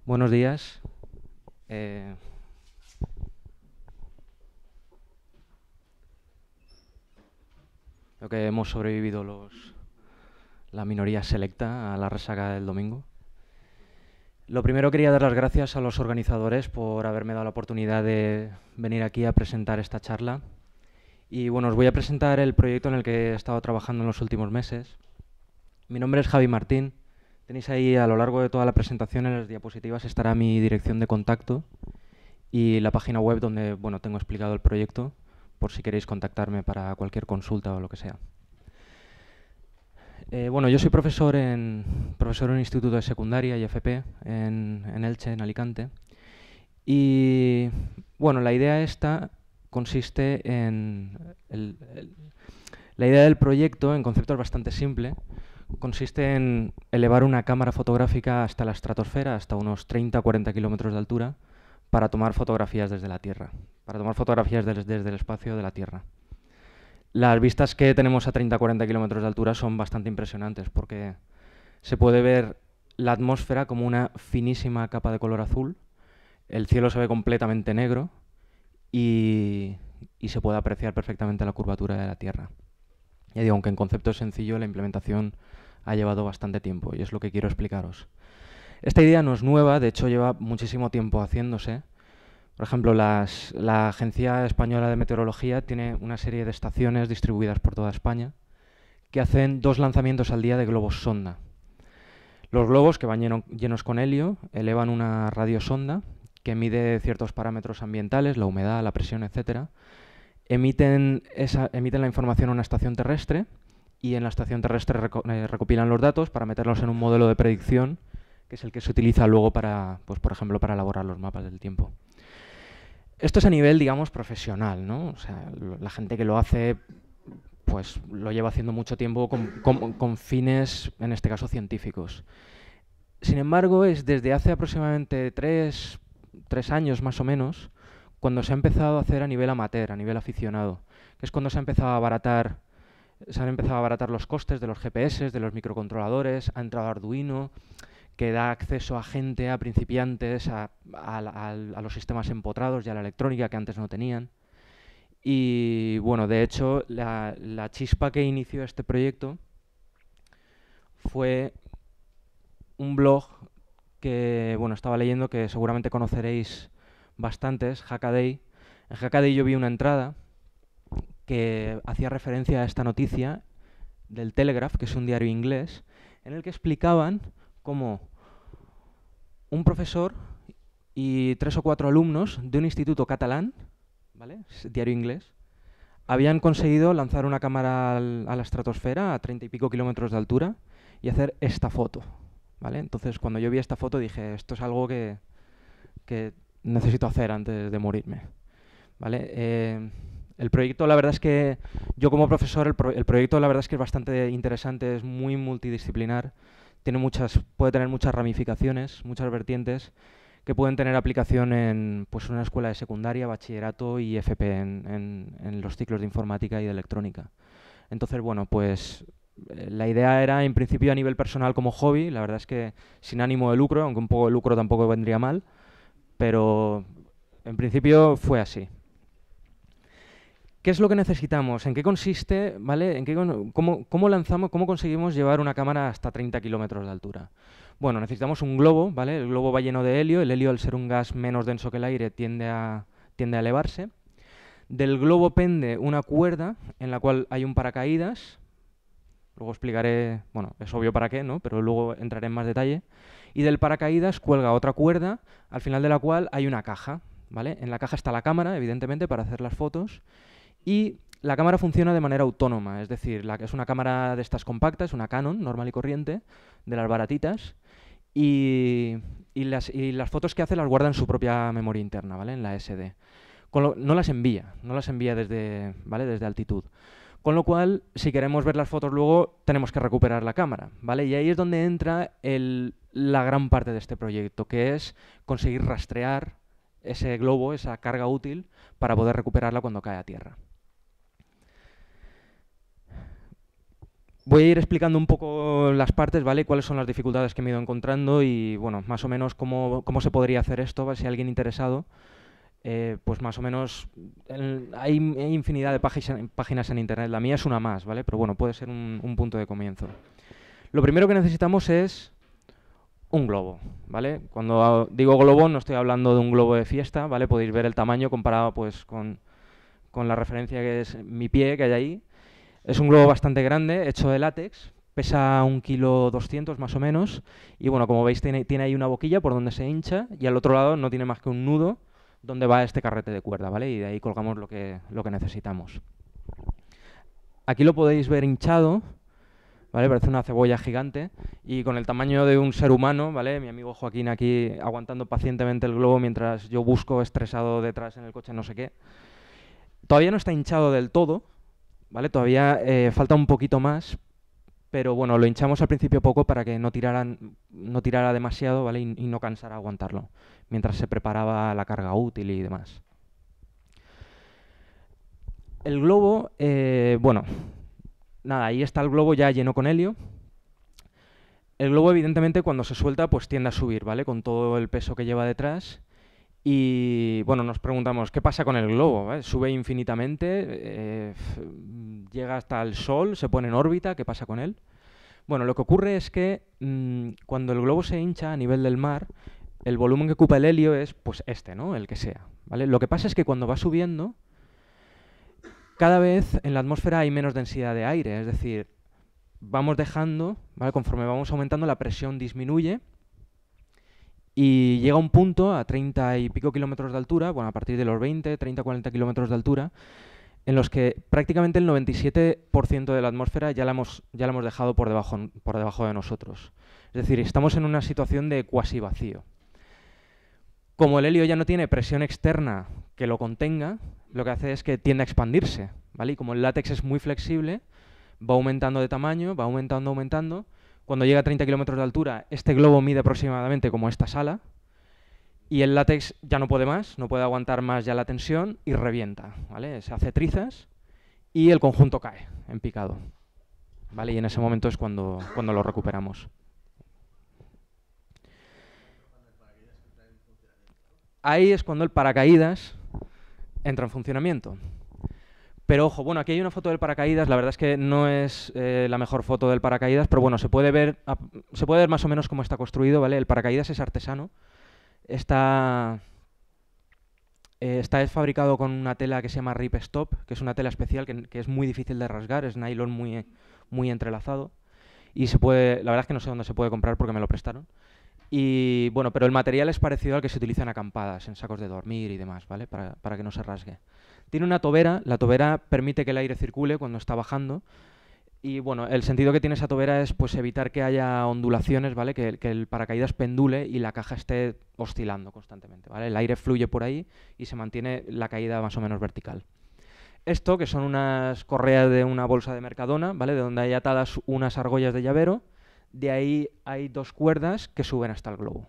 Buenos días. Eh, Creo que hemos sobrevivido la minoría selecta a la resaca del domingo. Lo primero quería dar las gracias a los organizadores por haberme dado la oportunidad de venir aquí a presentar esta charla. Y bueno, os voy a presentar el proyecto en el que he estado trabajando en los últimos meses. Mi nombre es Javi Martín. Tenéis ahí a lo largo de toda la presentación en las diapositivas estará mi dirección de contacto y la página web donde bueno, tengo explicado el proyecto por si queréis contactarme para cualquier consulta o lo que sea. Bueno, yo soy profesor en un instituto de secundaria y FP en Elche, en Alicante. Y bueno, la idea esta consiste en... la idea del proyecto, en concepto es bastante simple, consiste en elevar una cámara fotográfica hasta la estratosfera, hasta unos 30 o 40 kilómetros de altura, para tomar fotografías desde la Tierra, para tomar fotografías desde el espacio de la Tierra. Las vistas que tenemos a 30-40 kilómetros de altura son bastante impresionantes porque se puede ver la atmósfera como una finísima capa de color azul, el cielo se ve completamente negro y, y se puede apreciar perfectamente la curvatura de la Tierra. Ya digo, aunque en concepto es sencillo, la implementación ha llevado bastante tiempo y es lo que quiero explicaros. Esta idea no es nueva, de hecho lleva muchísimo tiempo haciéndose. Por ejemplo, la Agencia Española de Meteorología tiene una serie de estaciones distribuidas por toda España que hacen 2 lanzamientos al día de globos sonda. Los globos, que van llenos con helio, elevan una radiosonda que mide ciertos parámetros ambientales, la humedad, la presión, etcétera. Emiten la información a una estación terrestre y en la estación terrestre recopilan los datos para meterlos en un modelo de predicción que es el que se utiliza luego para, pues, por ejemplo, para elaborar los mapas del tiempo. Esto es a nivel, digamos, profesional, ¿no? O sea, la gente que lo hace, pues lo lleva haciendo mucho tiempo con fines, en este caso, científicos. Sin embargo, es desde hace aproximadamente tres años más o menos, cuando se ha empezado a hacer a nivel amateur, a nivel aficionado, que es cuando se han empezado a abaratar los costes de los GPS, de los microcontroladores, ha entrado Arduino, que da acceso a gente, a principiantes, a los sistemas empotrados y a la electrónica que antes no tenían. Y bueno, de hecho, la chispa que inició este proyecto fue un blog que, bueno, estaba leyendo que seguramente conoceréis bastantes, Hackaday. En Hackaday yo vi una entrada que hacía referencia a esta noticia del Telegraph, que es un diario inglés, en el que explicaban cómo un profesor y 3 o 4 alumnos de un instituto catalán, ¿vale? Diario inglés, habían conseguido lanzar una cámara a la estratosfera a 30 y pico kilómetros de altura y hacer esta foto, ¿vale? Entonces, cuando yo vi esta foto dije, esto es algo que necesito hacer antes de morirme, ¿vale? El proyecto, la verdad es que yo como profesor, el proyecto la verdad es que es bastante interesante, es muy multidisciplinar, puede tener muchas ramificaciones, muchas vertientes que pueden tener aplicación en pues, una escuela de secundaria, bachillerato y FP en los ciclos de informática y de electrónica. Entonces, bueno, pues la idea era en principio a nivel personal como hobby, la verdad es que sin ánimo de lucro, aunque un poco de lucro tampoco vendría mal, pero en principio fue así. ¿Qué es lo que necesitamos? ¿En qué consiste? ¿Vale? ¿Cómo lanzamos, cómo conseguimos llevar una cámara hasta 30 kilómetros de altura? Bueno, necesitamos un globo, ¿vale? El globo va lleno de helio. El helio, al ser un gas menos denso que el aire, tiende a elevarse. Del globo pende una cuerda en la cual hay un paracaídas. Luego explicaré, bueno, es obvio para qué, ¿no? Pero luego entraré en más detalle. Y del paracaídas cuelga otra cuerda, al final de la cual hay una caja, ¿vale? En la caja está la cámara, evidentemente, para hacer las fotos. Y la cámara funciona de manera autónoma, es decir, es una cámara de estas compactas, una Canon normal y corriente, de las baratitas, y las fotos que hace las guarda en su propia memoria interna, ¿vale? En la SD. No las envía desde altitud. Con lo cual, si queremos ver las fotos luego, tenemos que recuperar la cámara, ¿vale? Y ahí es donde entra la gran parte de este proyecto, que es conseguir rastrear ese globo, esa carga útil, para poder recuperarla cuando cae a tierra. Voy a ir explicando un poco las partes, ¿vale? Cuáles son las dificultades que me he ido encontrando y, bueno, más o menos cómo se podría hacer esto, ¿vale? Si hay alguien interesado, pues más o menos hay infinidad de páginas en Internet. La mía es una más, ¿vale? Pero bueno, puede ser un punto de comienzo. Lo primero que necesitamos es un globo, ¿vale? Cuando digo globo no estoy hablando de un globo de fiesta, ¿vale? Podéis ver el tamaño comparado pues con la referencia que es mi pie que hay ahí. Es un globo bastante grande, hecho de látex, pesa 1,2 kg más o menos, y bueno, como veis tiene ahí una boquilla por donde se hincha, y al otro lado no tiene más que un nudo donde va este carrete de cuerda, ¿vale? Y de ahí colgamos lo que necesitamos. Aquí lo podéis ver hinchado, ¿vale? Parece una cebolla gigante, y con el tamaño de un ser humano, ¿vale? Mi amigo Joaquín aquí aguantando pacientemente el globo mientras yo busco estresado detrás en el coche no sé qué. Todavía no está hinchado del todo, ¿vale? Todavía falta un poquito más, pero bueno, lo hinchamos al principio poco para que no tirara demasiado, ¿vale? Y no cansara aguantarlo, mientras se preparaba la carga útil y demás. El globo, bueno, nada, ahí está el globo ya lleno con helio. El globo, evidentemente, cuando se suelta, pues tiende a subir, ¿vale? Con todo el peso que lleva detrás. Y bueno, nos preguntamos, ¿qué pasa con el globo? ¿Vale? Sube infinitamente, llega hasta el Sol, se pone en órbita, ¿qué pasa con él? Bueno, lo que ocurre es que cuando el globo se hincha a nivel del mar, el volumen que ocupa el helio es pues este, ¿no? El que sea, ¿vale? Lo que pasa es que cuando va subiendo, cada vez en la atmósfera hay menos densidad de aire, es decir, vamos dejando, ¿vale? Conforme vamos aumentando, la presión disminuye y llega un punto a 30 y pico kilómetros de altura, bueno, a partir de los 20, 30, 40 kilómetros de altura, en los que prácticamente el 97% de la atmósfera ya la hemos dejado por debajo de nosotros. Es decir, estamos en una situación de cuasi vacío. Como el helio ya no tiene presión externa que lo contenga, lo que hace es que tiende a expandirse, ¿vale? Y como el látex es muy flexible, va aumentando de tamaño, va aumentando, aumentando. Cuando llega a 30 kilómetros de altura, este globo mide aproximadamente como esta sala, y el látex ya no puede más, no puede aguantar más ya la tensión y revienta, ¿vale? Se hace trizas y el conjunto cae en picado, ¿vale? Y en ese momento es cuando lo recuperamos. Ahí es cuando el paracaídas entra en funcionamiento. Pero ojo, bueno, aquí hay una foto del paracaídas, la verdad es que no es la mejor foto del paracaídas, pero bueno, se puede ver más o menos cómo está construido, ¿vale? El paracaídas es artesano, está fabricado con una tela que se llama Rip Stop, que es una tela especial que es muy difícil de rasgar, es nylon muy entrelazado, y la verdad es que no sé dónde se puede comprar porque me lo prestaron. Y bueno, pero el material es parecido al que se utiliza en acampadas, en sacos de dormir y demás, ¿vale? Para que no se rasgue. Tiene una tobera, la tobera permite que el aire circule cuando está bajando. Y bueno, el sentido que tiene esa tobera es pues evitar que haya ondulaciones, ¿vale? Que el paracaídas pendule y la caja esté oscilando constantemente, ¿vale? El aire fluye por ahí y se mantiene la caída más o menos vertical. Esto, que son unas correas de una bolsa de Mercadona, ¿vale? De donde hay atadas unas argollas de llavero. De ahí hay 2 cuerdas que suben hasta el globo.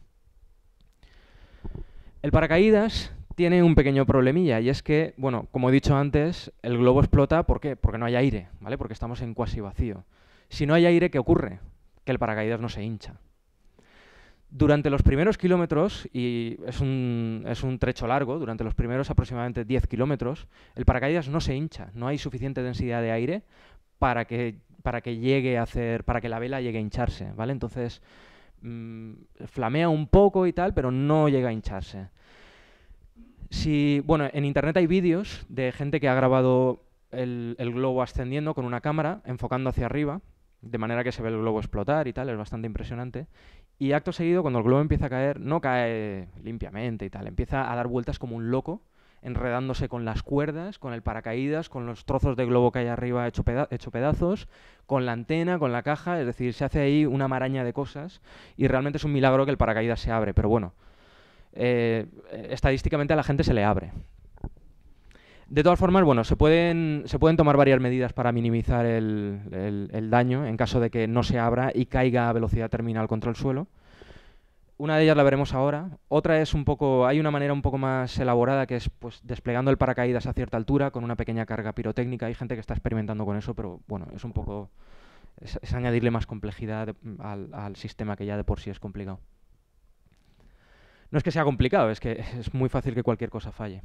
El paracaídas tiene un pequeño problemilla y es que, bueno, como he dicho antes, el globo explota, ¿por qué? Porque no hay aire, ¿vale? Porque estamos en cuasi vacío. Si no hay aire, ¿qué ocurre? Que el paracaídas no se hincha. Durante los primeros kilómetros, y es un trecho largo, durante los primeros aproximadamente 10 kilómetros, el paracaídas no se hincha, no hay suficiente densidad de aire para que la vela llegue a hincharse, ¿vale? Entonces, flamea un poco y tal, pero no llega a hincharse. Bueno, en internet hay vídeos de gente que ha grabado el globo ascendiendo con una cámara, enfocando hacia arriba, de manera que se ve el globo explotar y tal, es bastante impresionante. Y acto seguido, cuando el globo empieza a caer, no cae limpiamente y tal, empieza a dar vueltas como un loco, enredándose con las cuerdas, con el paracaídas, con los trozos de globo que hay arriba hecho pedazos, con la antena, con la caja, es decir, se hace ahí una maraña de cosas y realmente es un milagro que el paracaídas se abre, pero bueno, estadísticamente a la gente se le abre. De todas formas, bueno, se pueden tomar varias medidas para minimizar el daño en caso de que no se abra y caiga a velocidad terminal contra el suelo. Una de ellas la veremos ahora. Otra es hay una manera un poco más elaborada que es pues desplegando el paracaídas a cierta altura con una pequeña carga pirotécnica. Hay gente que está experimentando con eso, pero bueno, es un poco es añadirle más complejidad al sistema que ya de por sí es complicado. No es que sea complicado, es que es muy fácil que cualquier cosa falle.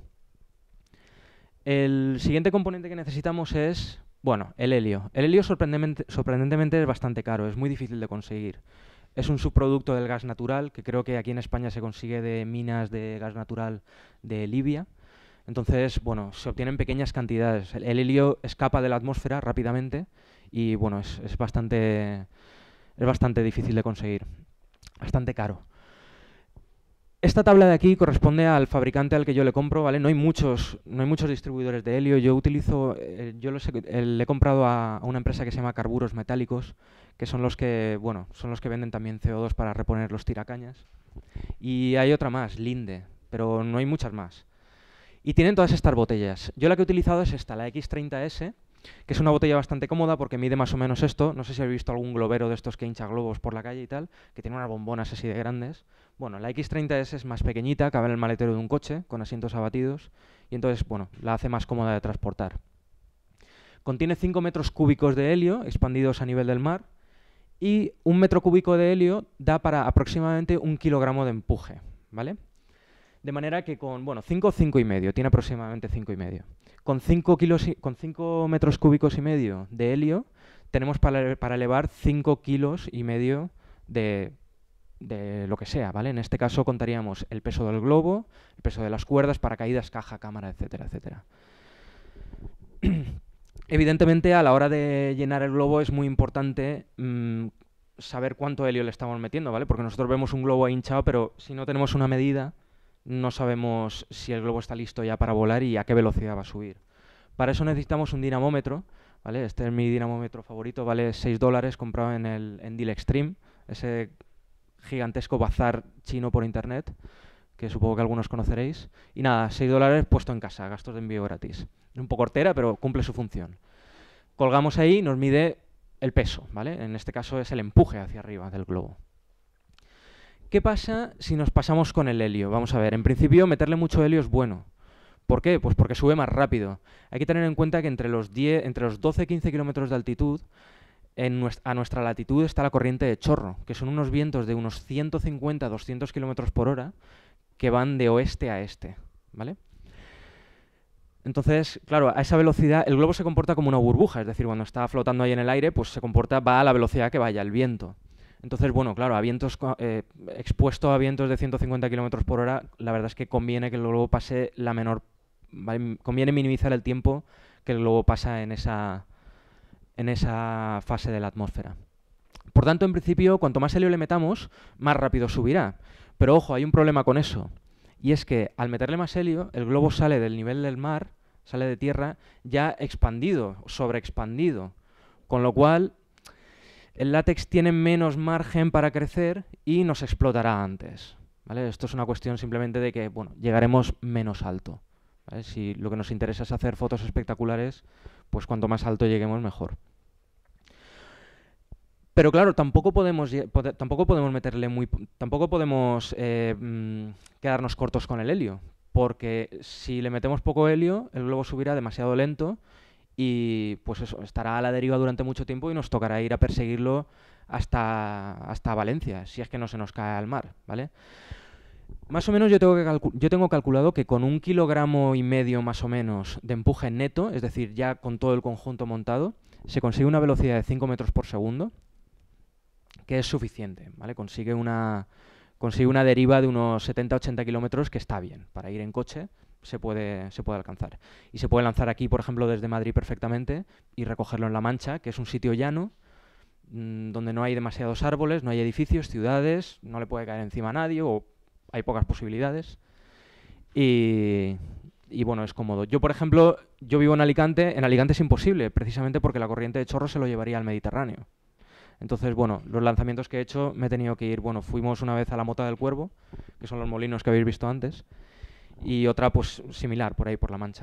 El siguiente componente que necesitamos es, bueno, el helio. El helio sorprendentemente es bastante caro, es muy difícil de conseguir. Es un subproducto del gas natural, que creo que aquí en España se consigue de minas de gas natural de Libia. Entonces, bueno, se obtienen pequeñas cantidades. El helio escapa de la atmósfera rápidamente y, bueno, es bastante difícil de conseguir, bastante caro. Esta tabla de aquí corresponde al fabricante al que yo le compro, ¿vale? No hay muchos distribuidores de helio. Yo utilizo, le he comprado a una empresa que se llama Carburos Metálicos, que son los que, bueno, son los que venden también CO2 para reponer los tiracañas. Y hay otra más, Linde, pero no hay muchas más. Y tienen todas estas botellas. Yo la que he utilizado es esta, la X30S, que es una botella bastante cómoda porque mide más o menos esto. No sé si habéis visto algún globero de estos que hincha globos por la calle y tal, que tiene unas bombonas así de grandes. Bueno, la X30S es más pequeñita, cabe en el maletero de un coche, con asientos abatidos, y entonces, bueno, la hace más cómoda de transportar. Contiene 5 metros cúbicos de helio expandidos a nivel del mar, y 1 metro cúbico de helio da para aproximadamente 1 kilogramo de empuje, ¿vale? De manera que con, bueno, 5 y medio, tiene aproximadamente 5 y medio. Con 5 metros cúbicos y medio de helio tenemos para elevar 5 kilos y medio de lo que sea, ¿vale? En este caso contaríamos el peso del globo, el peso de las cuerdas, paracaídas, caja, cámara, etcétera, etcétera. Evidentemente, a la hora de llenar el globo es muy importante saber cuánto helio le estamos metiendo, ¿vale? Porque nosotros vemos un globo hinchado, pero si no tenemos una medida, no sabemos si el globo está listo ya para volar y a qué velocidad va a subir. Para eso necesitamos un dinamómetro, ¿vale? Este es mi dinamómetro favorito, vale $6, comprado en Deal Extreme, ese gigantesco bazar chino por internet, que supongo que algunos conoceréis. Y nada, $6 puesto en casa, gastos de envío gratis. Es un poco hortera, pero cumple su función. Colgamos ahí, nos mide el peso, ¿vale? En este caso es el empuje hacia arriba del globo. ¿Qué pasa si nos pasamos con el helio? Vamos a ver, en principio meterle mucho helio es bueno. ¿Por qué? Pues porque sube más rápido. Hay que tener en cuenta que entre los 12-15 kilómetros de altitud, a nuestra latitud está la corriente de chorro, que son unos vientos de unos 150-200 kilómetros por hora que van de oeste a este, ¿vale? Entonces, claro, a esa velocidad el globo se comporta como una burbuja, es decir, cuando está flotando ahí en el aire, pues va a la velocidad que vaya el viento. Entonces, bueno, claro, expuesto a vientos de 150 kilómetros por hora, la verdad es que conviene que el globo pase conviene minimizar el tiempo que el globo pasa en esa fase de la atmósfera. Por tanto, en principio, cuanto más helio le metamos, más rápido subirá. Pero ojo, hay un problema con eso. Y es que al meterle más helio, el globo sale del nivel del mar, sale de tierra, ya expandido, sobreexpandido. Con lo cual, el látex tiene menos margen para crecer y nos explotará antes, ¿vale? Esto es una cuestión simplemente de que, bueno, llegaremos menos alto, ¿vale? Si lo que nos interesa es hacer fotos espectaculares, pues cuanto más alto lleguemos, mejor. Pero claro, tampoco podemos quedarnos cortos con el helio, porque si le metemos poco helio, el globo subirá demasiado lento y pues eso, estará a la deriva durante mucho tiempo y nos tocará ir a perseguirlo hasta Valencia, si es que no se nos cae al mar, ¿vale? Más o menos yo tengo calculado que con 1,5 kilogramos más o menos de empuje neto, es decir, ya con todo el conjunto montado, se consigue una velocidad de 5 metros por segundo, que es suficiente, ¿vale? Consigue una deriva de unos 70-80 kilómetros que está bien. Para ir en coche se puede alcanzar. Y se puede lanzar aquí, por ejemplo, desde Madrid perfectamente y recogerlo en La Mancha, que es un sitio llano, donde no hay demasiados árboles, no hay edificios, ciudades, no le puede caer encima a nadie o hay pocas posibilidades. Y bueno, es cómodo. Yo, por ejemplo, vivo en Alicante. En Alicante es imposible, precisamente porque la corriente de chorro se lo llevaría al Mediterráneo. Entonces, bueno, los lanzamientos que he hecho me he tenido que ir. Bueno, fuimos una vez a la Mota del Cuervo, que son los molinos que habéis visto antes, y otra, pues, similar, por ahí, por La Mancha.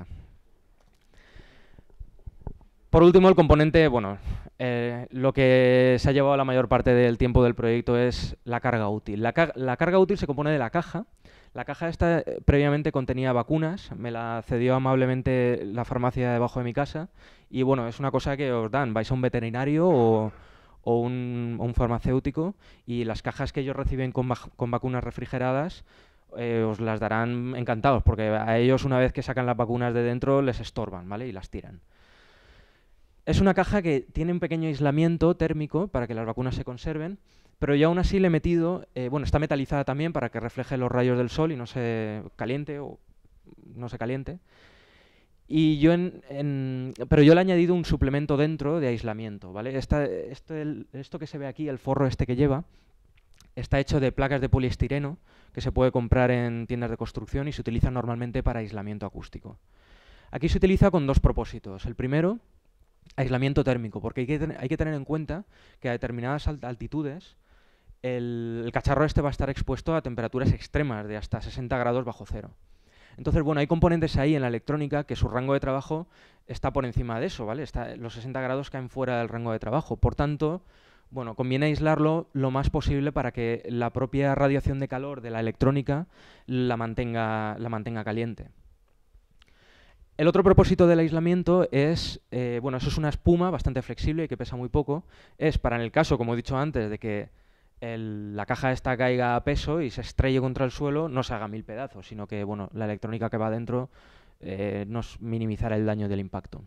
Por último, el componente, bueno, lo que se ha llevado la mayor parte del tiempo del proyecto es la carga útil. La carga útil se compone de la caja. La caja esta previamente contenía vacunas, me la cedió amablemente la farmacia debajo de mi casa y bueno, es una cosa que os dan, vais a un veterinario o un farmacéutico, y las cajas que ellos reciben con vacunas refrigeradas os las darán encantados, porque a ellos una vez que sacan las vacunas de dentro les estorban, ¿vale? Y las tiran. Es una caja que tiene un pequeño aislamiento térmico para que las vacunas se conserven, pero yo aún así le he metido, bueno, está metalizada también para que refleje los rayos del sol y no se caliente o no se caliente. Y pero yo le he añadido un suplemento dentro de aislamiento, ¿vale? Esto que se ve aquí, el forro este que lleva, está hecho de placas de poliestireno que se puede comprar en tiendas de construcción y se utiliza normalmente para aislamiento acústico. Aquí se utiliza con dos propósitos. El primero, aislamiento térmico, porque hay que tener en cuenta que a determinadas altitudes el cacharro este va a estar expuesto a temperaturas extremas de hasta 60 grados bajo cero. Entonces, bueno, hay componentes ahí en la electrónica que su rango de trabajo está por encima de eso, ¿vale? Los 60 grados caen fuera del rango de trabajo. Por tanto, bueno, conviene aislarlo lo más posible para que la propia radiación de calor de la electrónica la mantenga caliente. El otro propósito del aislamiento es, bueno, eso es una espuma bastante flexible y que pesa muy poco. Es para en el caso, como he dicho antes, de que la caja esta caiga a peso y se estrelle contra el suelo, no se haga mil pedazos, sino que bueno, la electrónica que va dentro nos minimizará el daño del impacto.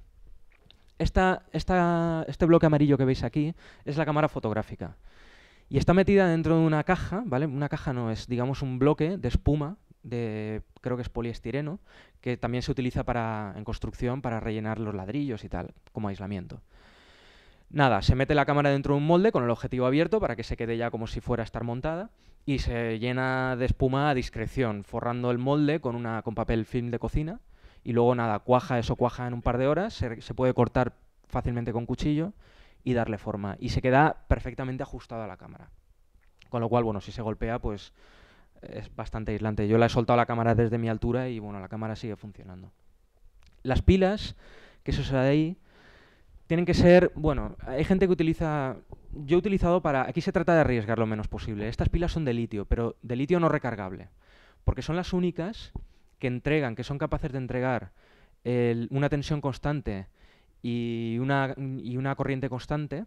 Este bloque amarillo que veis aquí es la cámara fotográfica y está metida dentro de una caja, ¿vale? Una caja no, es digamos un bloque de espuma, creo que es poliestireno, que también se utiliza en construcción para rellenar los ladrillos y tal, como aislamiento. Nada, se mete la cámara dentro de un molde con el objetivo abierto para que se quede ya como si fuera a estar montada y se llena de espuma a discreción, forrando el molde con papel film de cocina y luego nada, eso cuaja en un par de horas, se puede cortar fácilmente con cuchillo y darle forma y se queda perfectamente ajustado a la cámara. Con lo cual, bueno, si se golpea, pues es bastante aislante. Yo la he soltado la cámara desde mi altura y bueno, la cámara sigue funcionando. Las pilas, que eso será de ahí, tienen que ser, bueno, hay gente que utiliza, yo he utilizado aquí se trata de arriesgar lo menos posible. Estas pilas son de litio, pero de litio no recargable, porque son las únicas que son capaces de entregar una tensión constante y una corriente constante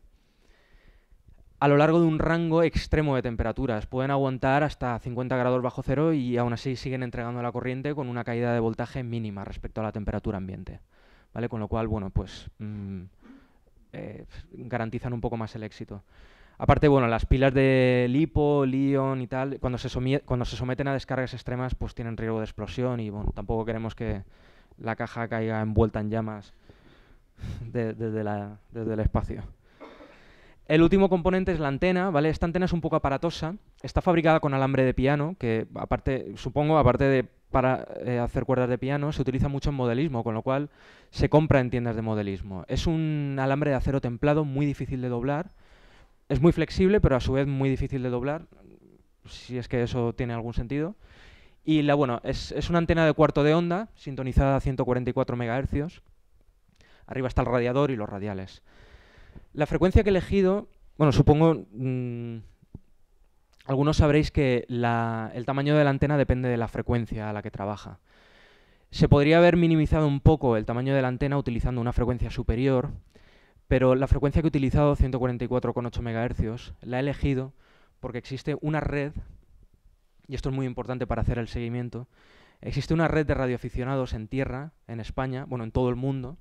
a lo largo de un rango extremo de temperaturas. Pueden aguantar hasta 50 grados bajo cero y aún así siguen entregando la corriente con una caída de voltaje mínima respecto a la temperatura ambiente, ¿vale? Con lo cual, bueno, pues garantizan un poco más el éxito. Aparte, bueno, las pilas de LiPo, Li-ion y tal, cuando se someten a descargas extremas, pues tienen riesgo de explosión y bueno, tampoco queremos que la caja caiga envuelta en llamas desde el espacio. El último componente es la antena, ¿vale? Esta antena es un poco aparatosa, está fabricada con alambre de piano, que aparte de para hacer cuerdas de piano, se utiliza mucho en modelismo, con lo cual se compra en tiendas de modelismo. Es un alambre de acero templado muy difícil de doblar, es muy flexible, pero a su vez muy difícil de doblar, si es que eso tiene algún sentido. Y bueno, es una antena de cuarto de onda, sintonizada a 144 MHz. Arriba está el radiador y los radiales. La frecuencia que he elegido, bueno, supongo, algunos sabréis que el tamaño de la antena depende de la frecuencia a la que trabaja. Se podría haber minimizado un poco el tamaño de la antena utilizando una frecuencia superior, pero la frecuencia que he utilizado, 144,8 MHz, la he elegido porque existe una red, y esto es muy importante para hacer el seguimiento, existe una red de radioaficionados en tierra, en España, bueno, en todo el mundo,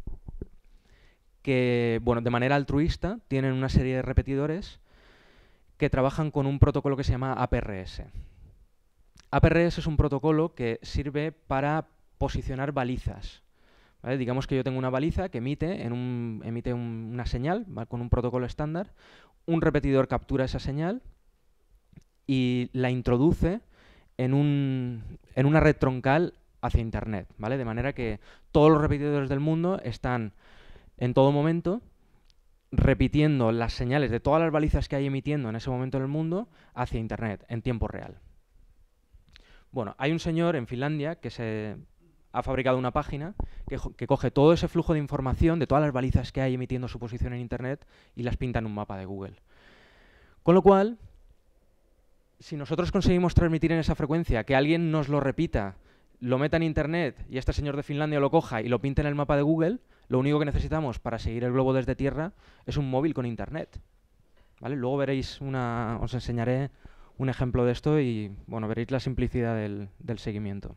que, bueno, de manera altruista tienen una serie de repetidores que trabajan con un protocolo que se llama APRS. APRS es un protocolo que sirve para posicionar balizas, ¿vale? Digamos que yo tengo una baliza que emite una señal, ¿vale? Con un protocolo estándar, un repetidor captura esa señal y la introduce en una red troncal hacia Internet, ¿vale? De manera que todos los repetidores del mundo están en todo momento repitiendo las señales de todas las balizas que hay emitiendo en ese momento en el mundo hacia Internet, en tiempo real. Bueno, hay un señor en Finlandia que ha fabricado una página que coge todo ese flujo de información de todas las balizas que hay emitiendo su posición en Internet y las pinta en un mapa de Google. Con lo cual, si nosotros conseguimos transmitir en esa frecuencia, que alguien nos lo repita, lo meta en Internet y este señor de Finlandia lo coja y lo pinta en el mapa de Google, lo único que necesitamos para seguir el globo desde tierra es un móvil con Internet. ¿vale? Luego veréis os enseñaré un ejemplo de esto y bueno, veréis la simplicidad del seguimiento.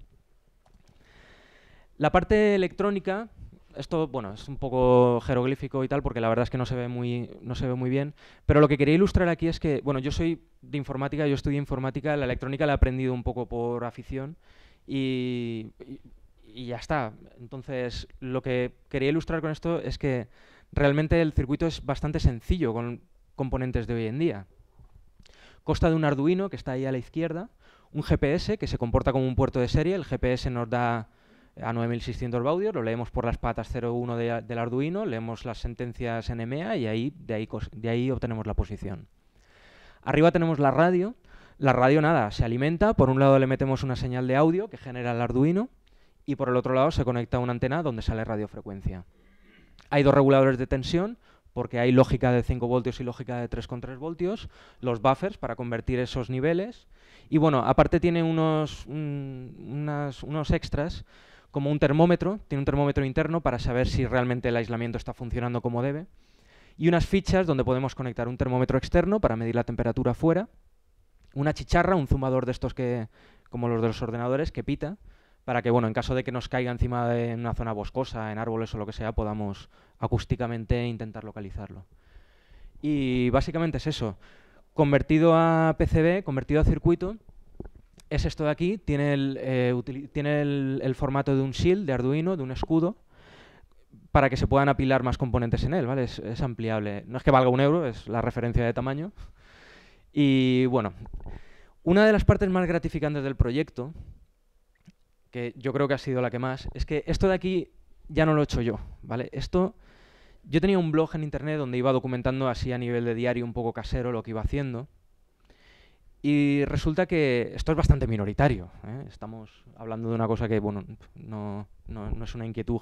La parte electrónica, esto bueno, es un poco jeroglífico y tal, porque la verdad es que no se ve muy bien, pero lo que quería ilustrar aquí es que, bueno, yo soy de informática, yo estudié informática, la electrónica la he aprendido un poco por afición y ya está. Entonces, lo que quería ilustrar con esto es que realmente el circuito es bastante sencillo con componentes de hoy en día. Consta de un Arduino, que está ahí a la izquierda, un GPS, que se comporta como un puerto de serie. El GPS nos da a 9600 baudios, lo leemos por las patas 01 del Arduino, leemos las sentencias NMEA y de ahí obtenemos la posición. Arriba tenemos la radio. La radio, nada, se alimenta. Por un lado le metemos una señal de audio que genera el Arduino y por el otro lado se conecta a una antena donde sale radiofrecuencia. Hay dos reguladores de tensión, porque hay lógica de 5 voltios y lógica de 3,3 voltios, los buffers para convertir esos niveles, y bueno, aparte tiene unos extras, como un termómetro, tiene un termómetro interno para saber si realmente el aislamiento está funcionando como debe, y unas fichas donde podemos conectar un termómetro externo para medir la temperatura fuera, una chicharra, un zumbador de estos como los de los ordenadores, que pita, para que, bueno, en caso de que nos caiga encima de una zona boscosa, en árboles o lo que sea, podamos acústicamente intentar localizarlo. Y básicamente es eso. Convertido a PCB, convertido a circuito, es esto de aquí. Tiene el formato de un shield, de Arduino, de un escudo, para que se puedan apilar más componentes en él, ¿vale? Es ampliable. No es que valga €1, es la referencia de tamaño. Y, bueno, una de las partes más gratificantes del proyecto, que yo creo que ha sido la que más, es que esto de aquí ya no lo he hecho yo, ¿vale? Yo tenía un blog en internet donde iba documentando así a nivel de diario un poco casero lo que iba haciendo y resulta que esto es bastante minoritario, ¿eh? Estamos hablando de una cosa que, bueno, no es una inquietud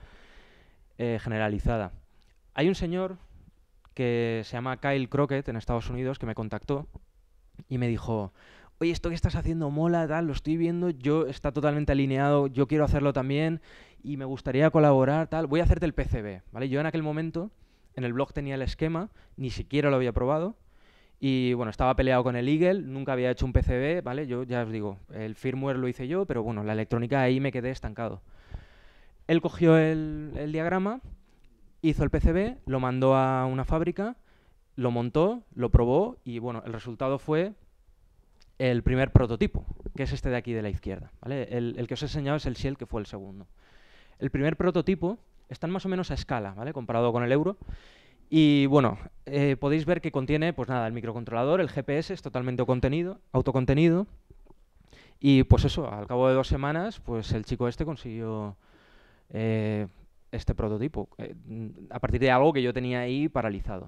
generalizada. Hay un señor que se llama Kyle Crockett en Estados Unidos que me contactó y me dijo: oye, esto que estás haciendo mola, tal, lo estoy viendo, está totalmente alineado, yo quiero hacerlo también y me gustaría colaborar, tal, voy a hacerte el PCB, ¿vale? Yo en aquel momento en el blog tenía el esquema, ni siquiera lo había probado y, bueno, estaba peleado con el Eagle, nunca había hecho un PCB, ¿vale? Yo ya os digo, el firmware lo hice yo, pero bueno, la electrónica ahí me quedé estancado. Él cogió el diagrama, hizo el PCB, lo mandó a una fábrica, lo montó, lo probó y, bueno, el resultado fue el primer prototipo, que es este de aquí de la izquierda, ¿vale? El que os he enseñado es el Shell, que fue el segundo. El primer prototipo está más o menos a escala, ¿vale? Comparado con el Euro. Y bueno, podéis ver que contiene, pues nada, el microcontrolador, el GPS es totalmente autocontenido. Y pues eso, al cabo de 2 semanas, pues el chico este consiguió este prototipo, a partir de algo que yo tenía ahí paralizado.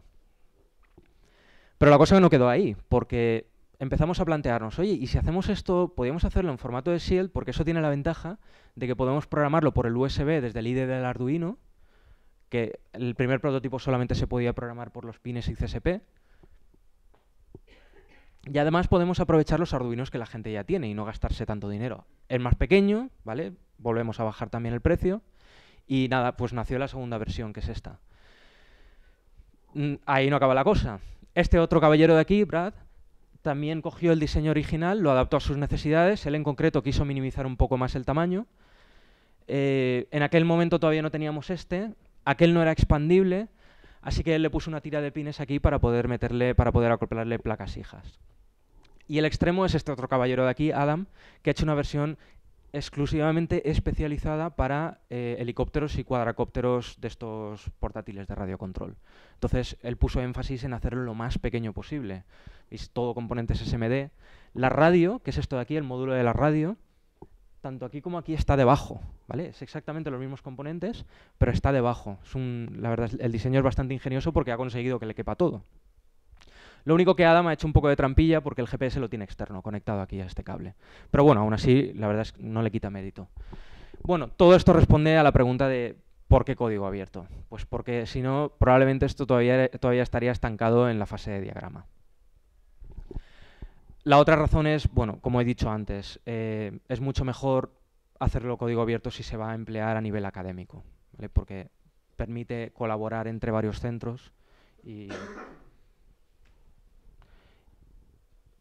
Pero la cosa no quedó ahí, porque empezamos a plantearnos, oye, ¿y si hacemos esto, podríamos hacerlo en formato de Shield? Porque eso tiene la ventaja de que podemos programarlo por el USB desde el IDE del Arduino, que el primer prototipo solamente se podía programar por los pines XCSP. Y además podemos aprovechar los Arduinos que la gente ya tiene y no gastarse tanto dinero. Es más pequeño, ¿vale? Volvemos a bajar también el precio. Y nada, pues nació la segunda versión, que es esta. Ahí no acaba la cosa. Este otro caballero de aquí, Brad, también cogió el diseño original, lo adaptó a sus necesidades. Él en concreto quiso minimizar un poco más el tamaño. En aquel momento todavía no teníamos aquel no era expandible, así que él le puso una tira de pines aquí para poder acoplarle placas hijas. Y el extremo es este otro caballero de aquí, Adam, que ha hecho una versión exclusivamente especializada para helicópteros y cuadracópteros de estos portátiles de radiocontrol. Entonces, él puso énfasis en hacerlo lo más pequeño posible. Es todo componentes SMD. La radio, que es esto de aquí, el módulo de la radio, tanto aquí como aquí está debajo, ¿vale? Es exactamente los mismos componentes, pero está debajo. La verdad, el diseño es bastante ingenioso porque ha conseguido que le quepa todo. Lo único que Adam ha hecho un poco de trampilla porque el GPS lo tiene externo, conectado aquí a este cable. Pero bueno, aún así, la verdad es que no le quita mérito. Bueno, todo esto responde a la pregunta de ¿por qué código abierto? Pues porque si no, probablemente esto todavía estaría estancado en la fase de diagrama. La otra razón es, bueno, como he dicho antes, es mucho mejor hacerlo código abierto si se va a emplear a nivel académico, ¿vale? Porque permite colaborar entre varios centros y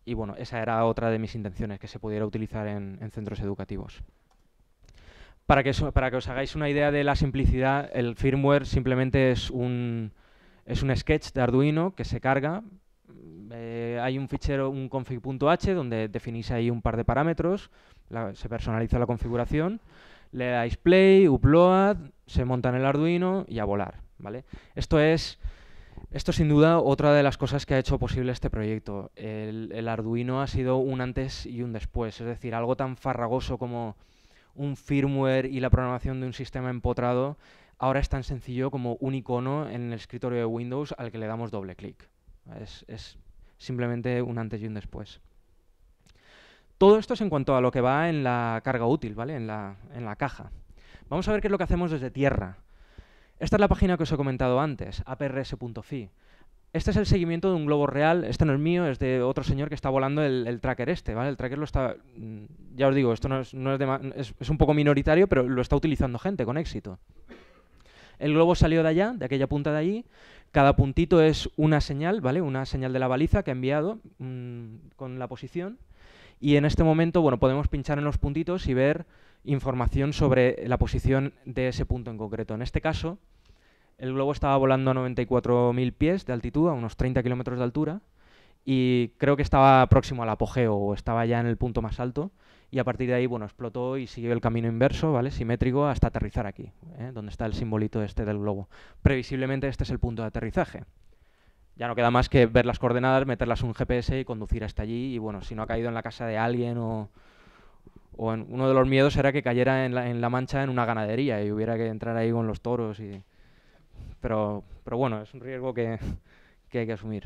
Y bueno, esa era otra de mis intenciones, que se pudiera utilizar en centros educativos. Para que os hagáis una idea de la simplicidad, el firmware simplemente es un sketch de Arduino que se carga. Hay un fichero, un config.h, donde definís ahí un par de parámetros, se personaliza la configuración, le dais play, upload, se monta en el Arduino y a volar, ¿vale? Esto sin duda otra de las cosas que ha hecho posible este proyecto. El Arduino ha sido un antes y un después, es decir, algo tan farragoso como un firmware y la programación de un sistema empotrado ahora es tan sencillo como un icono en el escritorio de Windows al que le damos doble clic. Es simplemente un antes y un después. Todo esto es en cuanto a lo que va en la carga útil, ¿vale? En la caja. Vamos a ver qué es lo que hacemos desde tierra. Esta es la página que os he comentado antes, aprs.fi. Este es el seguimiento de un globo real. Este no es mío, es de otro señor que está volando el tracker este, ¿vale? El tracker lo está... Ya os digo, esto es un poco minoritario, pero lo está utilizando gente con éxito. El globo salió de allá, de aquella punta de allí. Cada puntito es una señal, ¿vale? Una señal de la baliza que ha enviado con la posición. Y en este momento, bueno, podemos pinchar en los puntitos y ver información sobre la posición de ese punto en concreto. En este caso, el globo estaba volando a 94.000 pies de altitud, a unos 30 kilómetros de altura, y creo que estaba próximo al apogeo, o estaba ya en el punto más alto, y a partir de ahí, bueno, explotó y siguió el camino inverso, ¿vale? Simétrico, hasta aterrizar aquí, donde está el simbolito este del globo. Previsiblemente este es el punto de aterrizaje. Ya no queda más que ver las coordenadas, meterlas en un GPS y conducir hasta allí, y bueno, si no ha caído en la casa de alguien o uno de los miedos era que cayera en la Mancha en una ganadería y hubiera que entrar ahí con los toros y... Pero bueno, es un riesgo que hay que asumir.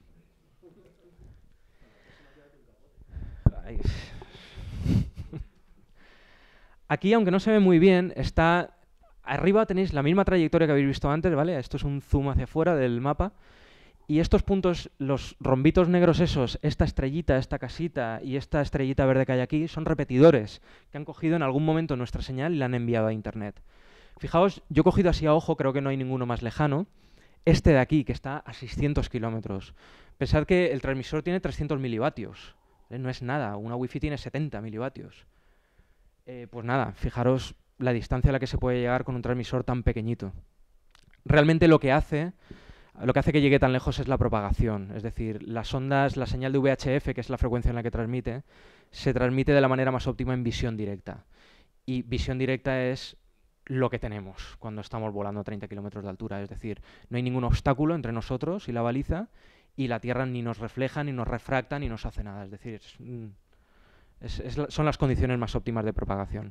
Aquí, aunque no se ve muy bien, está... Arriba tenéis la misma trayectoria que habéis visto antes, ¿vale? Esto es un zoom hacia afuera del mapa. Y estos puntos, los rombitos negros esos, esta estrellita, esta casita y esta estrellita verde que hay aquí, son repetidores que han cogido en algún momento nuestra señal y la han enviado a Internet. Fijaos, yo he cogido así a ojo, creo que no hay ninguno más lejano, este de aquí, que está a 600 kilómetros. Pensad que el transmisor tiene 300 milivatios. No es nada, una wifi tiene 70 milivatios. Pues nada, fijaros la distancia a la que se puede llegar con un transmisor tan pequeñito. Realmente lo que hace que llegue tan lejos es la propagación. Es decir, las ondas, la señal de VHF, que es la frecuencia en la que transmite, se transmite de la manera más óptima en visión directa. Y visión directa es lo que tenemos cuando estamos volando a 30 kilómetros de altura. Es decir, no hay ningún obstáculo entre nosotros y la baliza, y la Tierra ni nos refleja, ni nos refracta, ni nos hace nada. Es decir, son las condiciones más óptimas de propagación.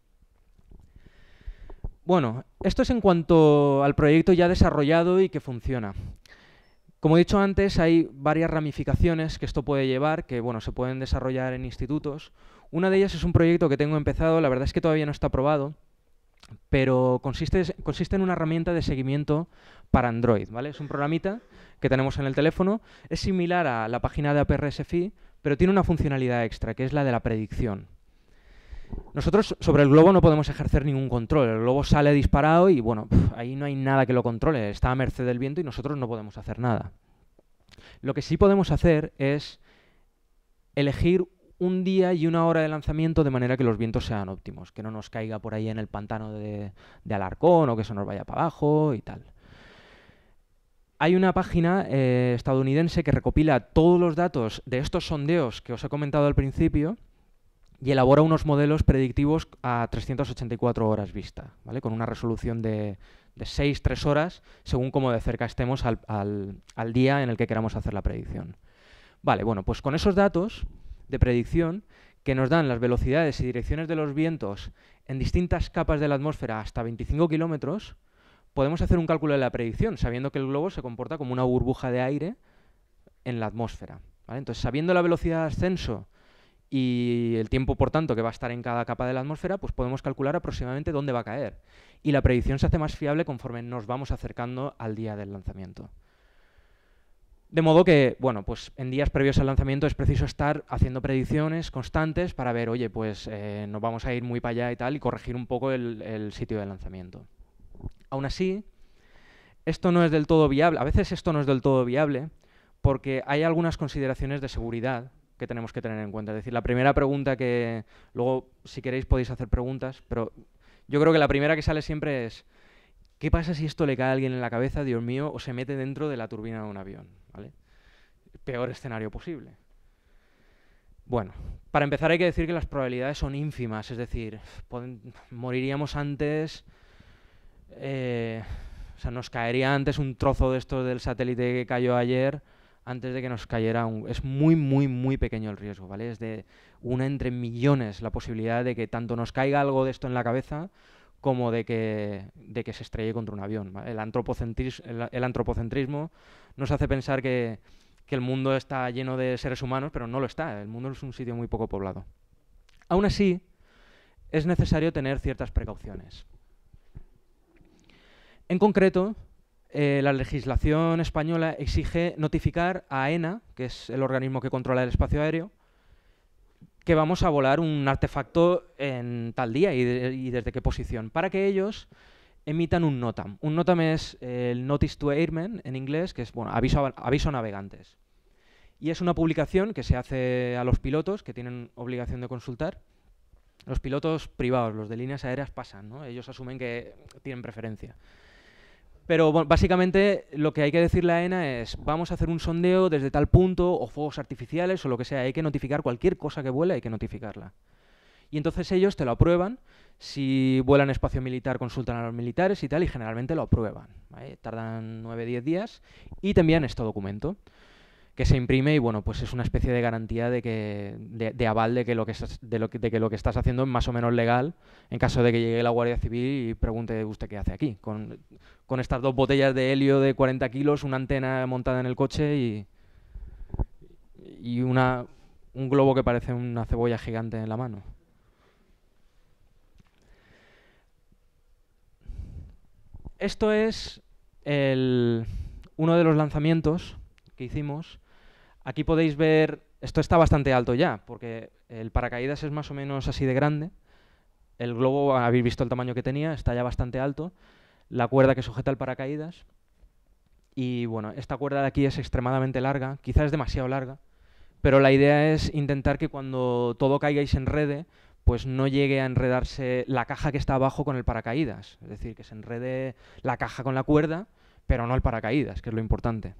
Bueno, esto es en cuanto al proyecto ya desarrollado y que funciona. Como he dicho antes, hay varias ramificaciones que esto puede llevar, que bueno, se pueden desarrollar en institutos. Una de ellas es un proyecto que tengo empezado, la verdad es que todavía no está aprobado, pero consiste en una herramienta de seguimiento para Android, ¿vale? Es un programita que tenemos en el teléfono, es similar a la página de APRSFI, pero tiene una funcionalidad extra, que es la de la predicción. Nosotros sobre el globo no podemos ejercer ningún control. El globo sale disparado y bueno, ahí no hay nada que lo controle. Está a merced del viento y nosotros no podemos hacer nada. Lo que sí podemos hacer es elegir un día y una hora de lanzamiento de manera que los vientos sean óptimos, que no nos caiga por ahí en el pantano de Alarcón o que se nos vaya para abajo y tal. Hay una página estadounidense que recopila todos los datos de estos sondeos que os he comentado al principio y elabora unos modelos predictivos a 384 horas vista, ¿vale? Con una resolución de 3 horas, según cómo de cerca estemos al día en el que queramos hacer la predicción. Vale, bueno, pues con esos datos de predicción que nos dan las velocidades y direcciones de los vientos en distintas capas de la atmósfera hasta 25 kilómetros, podemos hacer un cálculo de la predicción, sabiendo que el globo se comporta como una burbuja de aire en la atmósfera, ¿vale? Entonces, sabiendo la velocidad de ascenso y el tiempo, por tanto, que va a estar en cada capa de la atmósfera, pues podemos calcular aproximadamente dónde va a caer. Y la predicción se hace más fiable conforme nos vamos acercando al día del lanzamiento. De modo que, bueno, pues en días previos al lanzamiento es preciso estar haciendo predicciones constantes para ver, oye, pues nos vamos a ir muy para allá y tal, y corregir un poco el sitio de lanzamiento. Aún así, esto no es del todo viable. A veces esto no es del todo viable porque hay algunas consideraciones de seguridad que tenemos que tener en cuenta. Es decir, la primera pregunta que... Luego, si queréis, podéis hacer preguntas, pero yo creo que la primera que sale siempre es ¿qué pasa si esto le cae a alguien en la cabeza, Dios mío, o se mete dentro de la turbina de un avión? ¿Vale? Peor escenario posible. Bueno, para empezar hay que decir que las probabilidades son ínfimas, es decir, moriríamos antes, o sea, nos caería antes un trozo de esto del satélite que cayó ayer antes de que nos cayera un... Es muy, muy, muy pequeño el riesgo, ¿vale? Es de una entre millones la posibilidad de que tanto nos caiga algo de esto en la cabeza como de que se estrelle contra un avión, ¿vale? El antropocentrismo nos hace pensar que el mundo está lleno de seres humanos, pero no lo está. El mundo es un sitio muy poco poblado. Aún así, es necesario tener ciertas precauciones. En concreto, la legislación española exige notificar a AENA, que es el organismo que controla el espacio aéreo, que vamos a volar un artefacto en tal día y desde qué posición, para que ellos emitan un NOTAM. Un NOTAM es el Notice to Airmen en inglés, que es bueno, aviso a navegantes. Y es una publicación que se hace a los pilotos, que tienen obligación de consultar. Los pilotos privados, los de líneas aéreas, pasan, ¿no? Ellos asumen que tienen preferencia. Pero bueno, básicamente lo que hay que decirle a AENA es vamos a hacer un sondeo desde tal punto, o fuegos artificiales, o lo que sea. Hay que notificar cualquier cosa que vuela, hay que notificarla. Y entonces ellos te lo aprueban. Si vuelan espacio militar, consultan a los militares y tal, y generalmente lo aprueban, ¿vale? Tardan 9-10 días y te envían este documento que se imprime y bueno, pues es una especie de garantía de aval de que lo que estás haciendo es más o menos legal en caso de que llegue la Guardia Civil y pregunte usted qué hace aquí, con estas 2 botellas de helio de 40 kilos, una antena montada en el coche y un globo que parece una cebolla gigante en la mano. Esto es uno de los lanzamientos que hicimos. Aquí podéis ver, esto está bastante alto ya, porque el paracaídas es más o menos así de grande. El globo, habéis visto el tamaño que tenía, está ya bastante alto. La cuerda que sujeta el paracaídas. Y bueno, esta cuerda de aquí es extremadamente larga, quizás es demasiado larga, pero la idea es intentar que cuando todo caiga y se enrede, pues no llegue a enredarse la caja que está abajo con el paracaídas. Es decir, que se enrede la caja con la cuerda, pero no el paracaídas, que es lo importante.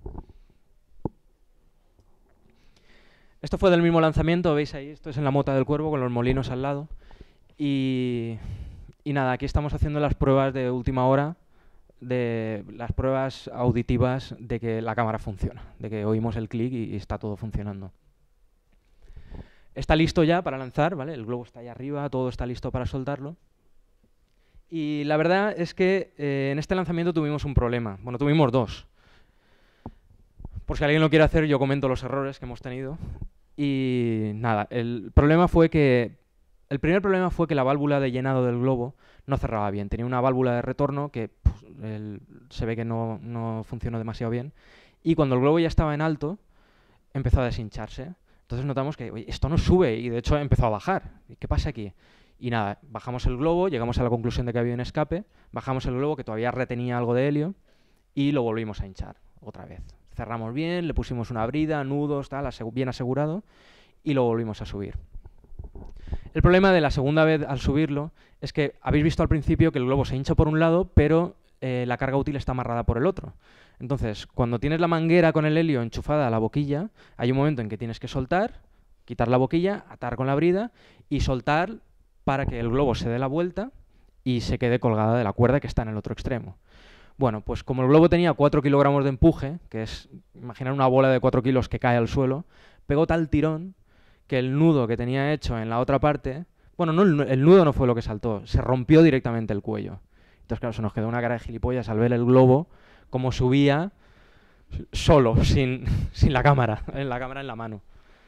Esto fue del mismo lanzamiento, veis ahí, esto es en la Mota del Cuervo con los molinos al lado. Y nada, aquí estamos haciendo las pruebas de última hora, de las pruebas auditivas de que la cámara funciona, de que oímos el clic y está todo funcionando. Está listo ya para lanzar, ¿vale? El globo está ahí arriba, todo está listo para soltarlo. Y la verdad es que en este lanzamiento tuvimos un problema. Bueno, tuvimos 2. Por si alguien lo quiere hacer, yo comento los errores que hemos tenido. Y nada, el primer problema fue que la válvula de llenado del globo no cerraba bien. Tenía una válvula de retorno que se ve que no funcionó demasiado bien. Y cuando el globo ya estaba en alto, empezó a deshincharse. Entonces notamos que oye, esto no sube y de hecho empezó a bajar. ¿Qué pasa aquí? Y nada, bajamos el globo, llegamos a la conclusión de que había un escape, bajamos el globo que todavía retenía algo de helio y lo volvimos a hinchar otra vez. Cerramos bien, le pusimos una brida, nudos, tal, bien asegurado y lo volvimos a subir. El problema de la segunda vez al subirlo es que habéis visto al principio que el globo se hincha por un lado, pero la carga útil está amarrada por el otro. Entonces, cuando tienes la manguera con el helio enchufada a la boquilla, hay un momento en que tienes que soltar, quitar la boquilla, atar con la brida y soltar para que el globo se dé la vuelta y se quede colgada de la cuerda que está en el otro extremo. Bueno, pues como el globo tenía 4 kilogramos de empuje, que es, imaginar una bola de 4 kilos que cae al suelo, pegó tal tirón que el nudo que tenía hecho en la otra parte, bueno, no, el nudo no fue lo que saltó, se rompió directamente el cuello. Entonces, claro, se nos quedó una cara de gilipollas al ver el globo como subía solo, sin la cámara en la mano.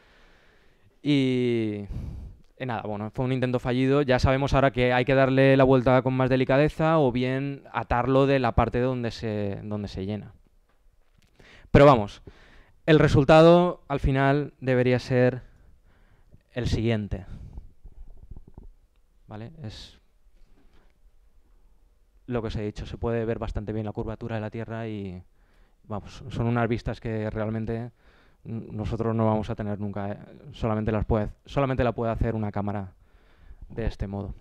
Y nada, bueno, fue un intento fallido. Ya sabemos ahora que hay que darle la vuelta con más delicadeza o bien atarlo de la parte donde se llena. Pero vamos, el resultado al final debería ser el siguiente. ¿Vale? Es lo que os he dicho. Se puede ver bastante bien la curvatura de la Tierra y vamos, son unas vistas que realmente nosotros no vamos a tener nunca, solamente la puede hacer una cámara de este modo.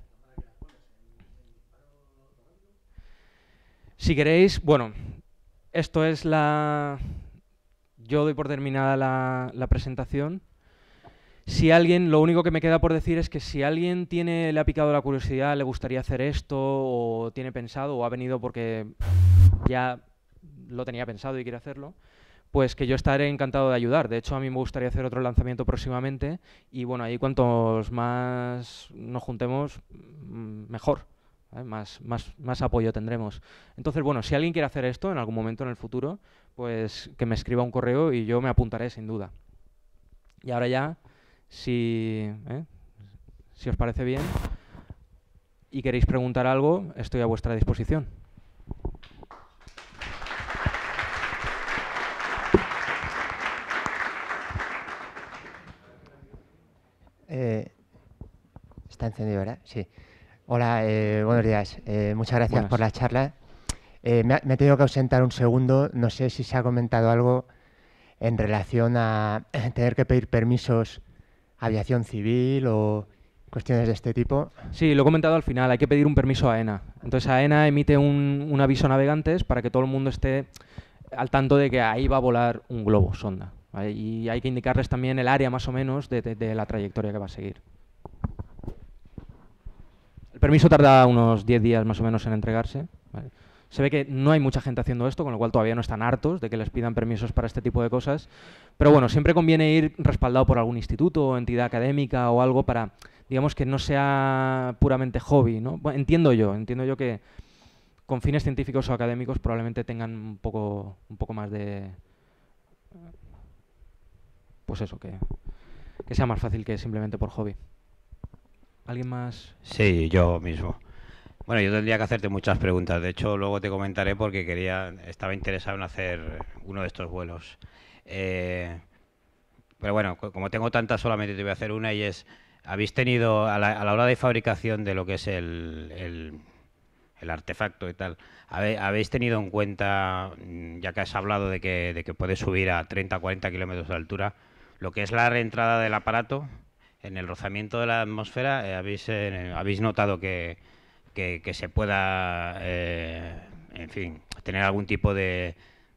Si queréis, bueno, esto es la... Yo doy por terminada la presentación. Si alguien, lo único que me queda por decir es que si alguien le ha picado la curiosidad, le gustaría hacer esto, o tiene pensado, o ha venido porque ya lo tenía pensado y quiere hacerlo, pues que yo estaré encantado de ayudar. De hecho, a mí me gustaría hacer otro lanzamiento próximamente y bueno, ahí cuantos más nos juntemos, mejor. Más apoyo tendremos. Entonces, bueno, si alguien quiere hacer esto en algún momento en el futuro, pues que me escriba un correo y yo me apuntaré sin duda. Y ahora ya, si os parece bien y queréis preguntar algo, estoy a vuestra disposición. Está encendido, ¿verdad? Sí. Hola, buenos días. Muchas gracias Buenas. por la charla. Me he tenido que ausentar un segundo. No sé si se ha comentado algo en relación a tener que pedir permisos a aviación civil o cuestiones de este tipo. Sí, lo he comentado al final, hay que pedir un permiso a AENA. Entonces AENA emite un aviso a navegantes para que todo el mundo esté al tanto de que ahí va a volar un globo sonda, ¿vale? Y hay que indicarles también el área más o menos de la trayectoria que va a seguir. El permiso tarda unos 10 días más o menos en entregarse, ¿vale? Se ve que no hay mucha gente haciendo esto, con lo cual todavía no están hartos de que les pidan permisos para este tipo de cosas. Pero bueno, siempre conviene ir respaldado por algún instituto o entidad académica o algo para, digamos, que no sea puramente hobby, ¿no? Bueno, entiendo yo que con fines científicos o académicos probablemente tengan un poco más de... Pues eso, que sea más fácil que simplemente por hobby. ¿Alguien más? Sí, yo mismo. Bueno, yo tendría que hacerte muchas preguntas. De hecho, luego te comentaré porque estaba interesado en hacer uno de estos vuelos. Pero bueno, como tengo tantas, solamente te voy a hacer una y es, ¿habéis tenido a la hora de fabricación de lo que es el artefacto y tal, habéis tenido en cuenta, ya que has hablado de que puede subir a 30 o 40 kilómetros de altura, lo que es la reentrada del aparato en el rozamiento de la atmósfera? ¿Habéis notado que se pueda, en fin, tener algún tipo de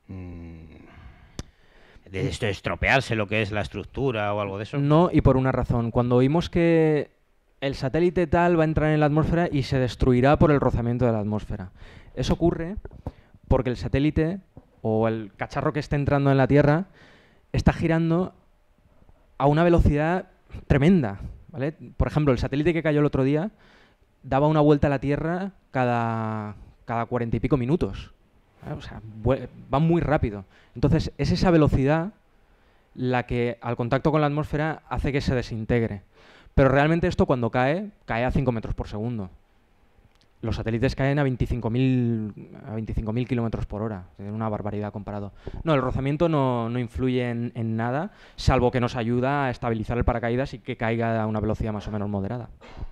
esto, estropearse lo que es la estructura o algo de eso? No, y por una razón. Cuando oímos que el satélite tal va a entrar en la atmósfera y se destruirá por el rozamiento de la atmósfera. Eso ocurre porque el satélite o el cacharro que esté entrando en la Tierra está girando a una velocidad tremenda, ¿vale? Por ejemplo, el satélite que cayó el otro día daba una vuelta a la Tierra cada 40 y pico minutos. O sea, va muy rápido. Entonces, es esa velocidad la que, al contacto con la atmósfera, hace que se desintegre. Pero realmente esto, cuando cae a 5 metros por segundo. Los satélites caen a 25.000 kilómetros por hora. Es una barbaridad comparado. No, el rozamiento no influye en nada, salvo que nos ayuda a estabilizar el paracaídas y que caiga a una velocidad más o menos moderada.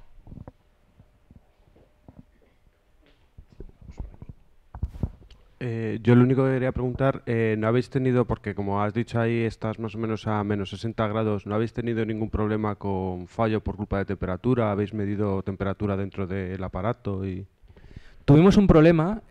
Yo lo único que quería preguntar, ¿no habéis tenido, porque como has dicho ahí, estás más o menos a menos 60 grados, ¿no habéis tenido ningún problema con fallo por culpa de temperatura? ¿Habéis medido temperatura dentro del aparato? Tuvimos un problema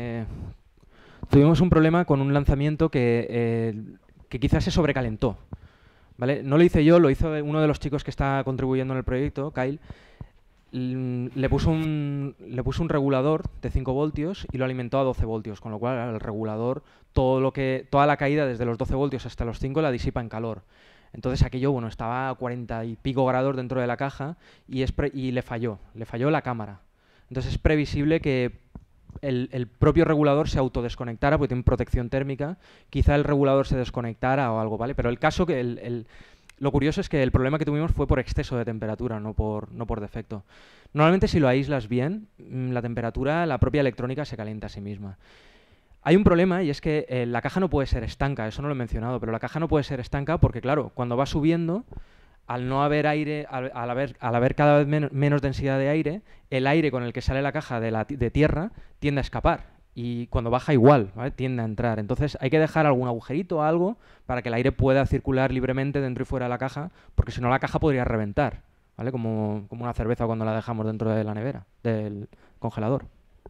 con un lanzamiento que quizás se sobrecalentó, ¿vale? No lo hice yo, lo hizo uno de los chicos que está contribuyendo en el proyecto, Kyle. Le puso un regulador de 5 voltios y lo alimentó a 12 voltios, con lo cual el regulador, toda la caída desde los 12 voltios hasta los 5 la disipa en calor. Entonces aquello, bueno, estaba a 40 y pico grados dentro de la caja y le falló la cámara. Entonces es previsible que el propio regulador se autodesconectara, porque tiene protección térmica, quizá el regulador se desconectara o algo, ¿vale? Pero el caso que lo curioso es que el problema que tuvimos fue por exceso de temperatura, no por defecto. Normalmente, si lo aíslas bien, la temperatura, la propia electrónica se calienta a sí misma. Hay un problema y es que la caja no puede ser estanca, eso no lo he mencionado, pero la caja no puede ser estanca porque, claro, cuando va subiendo, al no haber aire, al haber cada vez menos densidad de aire, el aire con el que sale la caja de tierra tiende a escapar y cuando baja igual, ¿vale? Tiende a entrar. Entonces hay que dejar algún agujerito o algo para que el aire pueda circular libremente dentro y fuera de la caja, porque si no la caja podría reventar, ¿vale? Como una cerveza cuando la dejamos dentro de la nevera, del congelador.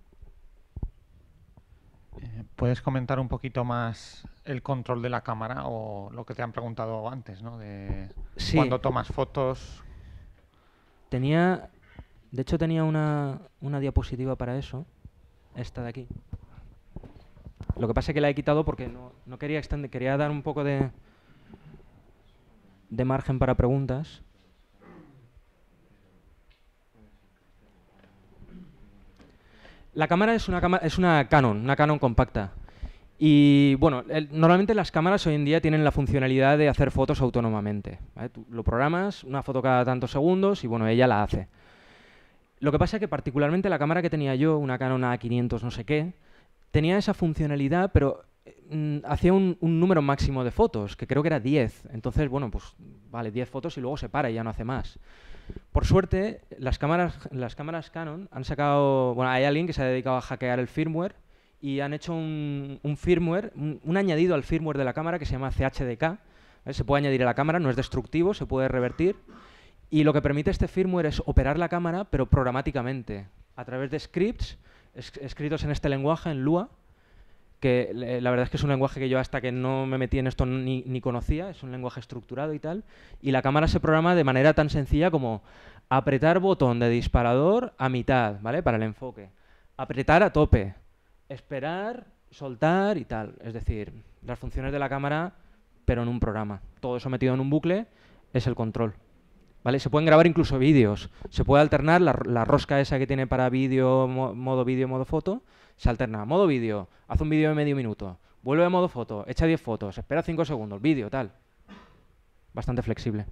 ¿Puedes comentar un poquito más el control de la cámara o lo que te han preguntado antes, ¿no? De Sí. cuando tomas fotos. De hecho tenía una diapositiva para eso, esta de aquí. Lo que pasa es que la he quitado porque no quería extender, quería dar un poco de margen para preguntas. La cámara es una Canon compacta. Y bueno, normalmente las cámaras hoy en día tienen la funcionalidad de hacer fotos autónomamente, ¿vale? Tú lo programas, una foto cada tantos segundos y bueno, ella la hace. Lo que pasa es que particularmente la cámara que tenía yo, una Canon A500 no sé qué, tenía esa funcionalidad, pero hacía un número máximo de fotos, que creo que era 10. Entonces, bueno, pues vale, 10 fotos y luego se para y ya no hace más. Por suerte, las cámaras Canon han sacado... Bueno, hay alguien que se ha dedicado a hackear el firmware y han hecho un firmware, un añadido al firmware de la cámara que se llama CHDK. ¿Vale? Se puede añadir a la cámara, no es destructivo, se puede revertir. Y lo que permite este firmware es operar la cámara, pero programáticamente, a través de scripts escritos en este lenguaje, en Lua, que la verdad es que es un lenguaje que yo hasta que no me metí en esto ni conocía, es un lenguaje estructurado y tal, y la cámara se programa de manera tan sencilla como apretar botón de disparador a mitad, ¿vale? Para el enfoque, apretar a tope, esperar, soltar y tal. Es decir, las funciones de la cámara, pero en un programa. Todo eso metido en un bucle es el control. ¿Vale? Se pueden grabar incluso vídeos. Se puede alternar la rosca esa que tiene para vídeo, modo vídeo, modo foto. Se alterna. Modo vídeo, haz un vídeo de medio minuto. Vuelve a modo foto, echa 10 fotos, espera 5 segundos, vídeo, tal. Bastante flexible.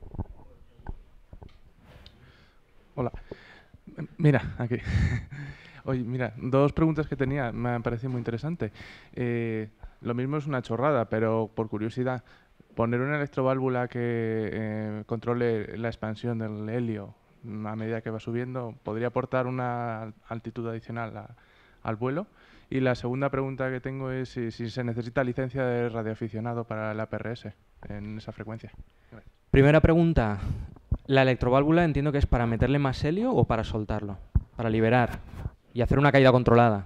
Hola. Mira, aquí. Oye, mira, dos preguntas que tenía, me han parecido muy interesante. Lo mismo es una chorrada, pero por curiosidad, poner una electroválvula que controle la expansión del helio a medida que va subiendo, ¿podría aportar una altitud adicional al vuelo? Y la segunda pregunta que tengo es si se necesita licencia de radioaficionado para el APRS en esa frecuencia. Primera pregunta. ¿La electroválvula entiendo que es para meterle más helio o para soltarlo? Para liberar y hacer una caída controlada.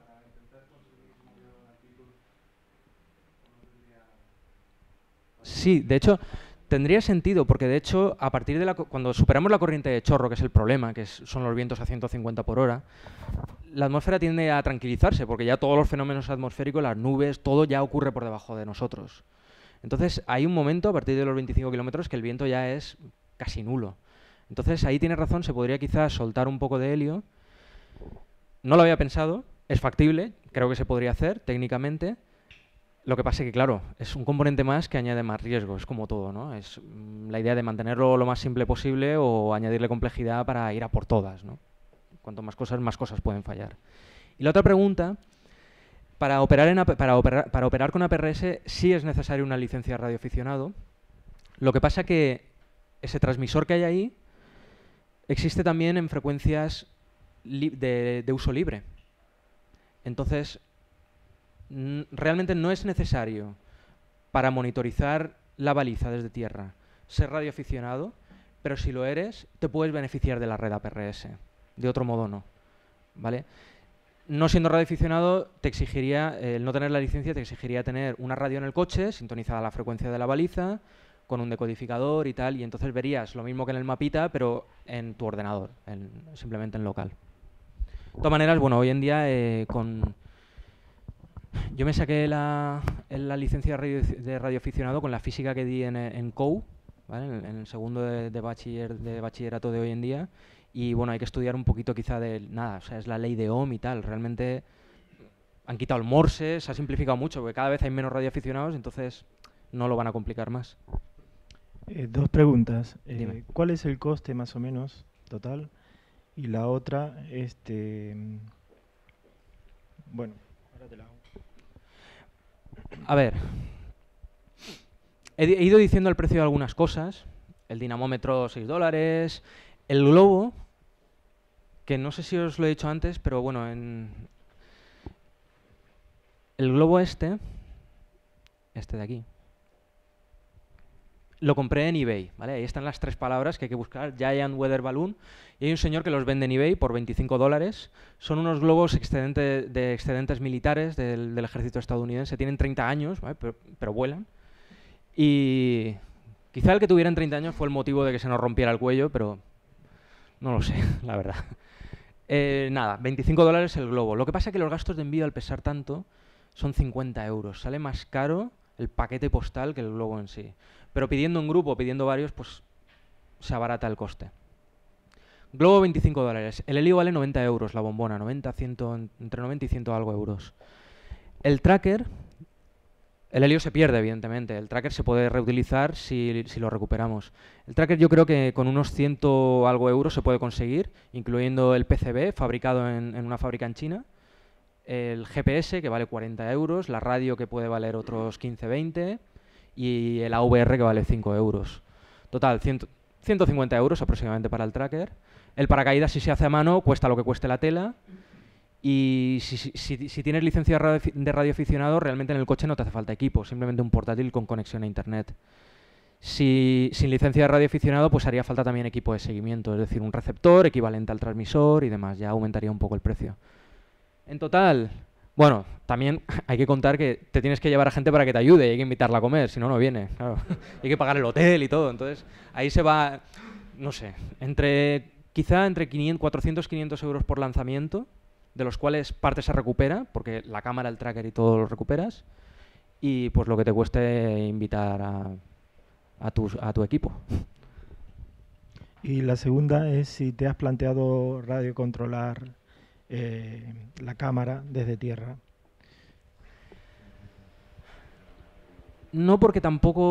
Sí, de hecho, tendría sentido, porque de hecho, a partir de cuando superamos la corriente de chorro, que es el problema, que son los vientos a 150 por hora, la atmósfera tiende a tranquilizarse, porque ya todos los fenómenos atmosféricos, las nubes, todo ya ocurre por debajo de nosotros. Entonces, hay un momento, a partir de los 25 kilómetros, que el viento ya es casi nulo. Entonces, ahí tienes razón, se podría quizás soltar un poco de helio. No lo había pensado, es factible, creo que se podría hacer técnicamente. Lo que pasa es que, claro, es un componente más que añade más riesgo, es como todo, ¿no? Es la idea de mantenerlo lo más simple posible o añadirle complejidad para ir a por todas, ¿no? Cuanto más cosas pueden fallar. Y la otra pregunta, para operar con APRS sí es necesaria una licencia de radioaficionado. Lo que pasa que ese transmisor que hay ahí existe también en frecuencias de uso libre. Entonces, realmente no es necesario para monitorizar la baliza desde tierra ser radioaficionado, pero si lo eres, te puedes beneficiar de la red APRS. De otro modo no, ¿vale? No siendo radioaficionado, te exigiría, el no tener la licencia te exigiría tener una radio en el coche, sintonizada a la frecuencia de la baliza, con un decodificador y tal, y entonces verías lo mismo que en el mapita, pero en tu ordenador, simplemente en local. De todas maneras, bueno, hoy en día yo me saqué la licencia de radioaficionado con la física que di en COU, ¿vale? En el segundo de bachillerato de hoy en día. Y bueno, hay que estudiar un poquito quizá o sea, es la ley de Ohm y tal. Realmente han quitado el Morse, se ha simplificado mucho, porque cada vez hay menos radioaficionados, entonces no lo van a complicar más. Dos preguntas. Dime. ¿Cuál es el coste más o menos total? Y la otra, bueno, ahora te la hago. A ver, he ido diciendo el precio de algunas cosas. El dinamómetro, $6. El globo, que no sé si os lo he dicho antes, pero bueno, el globo este de aquí, lo compré en eBay, ¿vale? Ahí están las 3 palabras que hay que buscar, Giant Weather Balloon, y hay un señor que los vende en eBay por $25. Son unos globos de excedentes militares del ejército estadounidense, tienen 30 años, ¿vale? pero vuelan. Y quizá el que tuvieran 30 años fue el motivo de que se nos rompiera el cuello, pero no lo sé, la verdad. Nada, $25 el globo. Lo que pasa es que los gastos de envío al pesar tanto son 50 euros. Sale más caro el paquete postal que el globo en sí. Pero pidiendo un grupo, pidiendo varios, pues se abarata el coste. Globo $25. El helio vale 90 euros, la bombona, 90, 100, entre 90 y 100 algo euros. El tracker, el helio se pierde, evidentemente. El tracker se puede reutilizar si lo recuperamos. El tracker yo creo que con unos 100 algo euros se puede conseguir, incluyendo el PCB, fabricado en una fábrica en China. El GPS, que vale 40 euros. La radio, que puede valer otros 15, 20. Y el AVR, que vale 5 euros. Total, 150 euros aproximadamente para el tracker. El paracaídas, si se hace a mano, cuesta lo que cueste la tela. Y si tienes licencia de radioaficionado, realmente en el coche no te hace falta equipo, simplemente un portátil con conexión a internet. Sin licencia de radioaficionado, pues haría falta también equipo de seguimiento, es decir, un receptor equivalente al transmisor y demás, ya aumentaría un poco el precio. En total, bueno, también hay que contar que te tienes que llevar a gente para que te ayude y hay que invitarla a comer, si no, no viene. Claro. Hay que pagar el hotel y todo, entonces ahí se va, no sé, quizá entre 400 500 euros por lanzamiento, de los cuales parte se recupera, porque la cámara, el tracker y todo lo recuperas, y pues lo que te cueste invitar a tu equipo. Y la segunda es si te has planteado radiocontrolar la cámara desde tierra. No porque